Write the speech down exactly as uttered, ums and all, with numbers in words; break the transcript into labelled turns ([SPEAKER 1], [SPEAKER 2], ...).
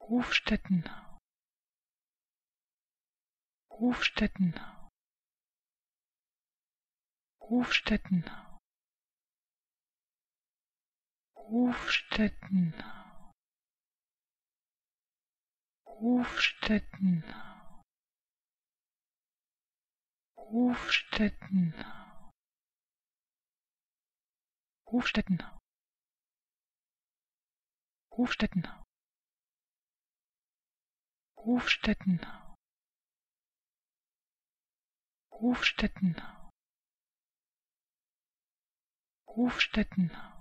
[SPEAKER 1] Hofstetten, Hofstetten, Hofstetten, Hofstetten, Hofstetten, Hofstetten, Hofstetten, Hofstetten, Hofstetten, Hofstetten, Hofstetten,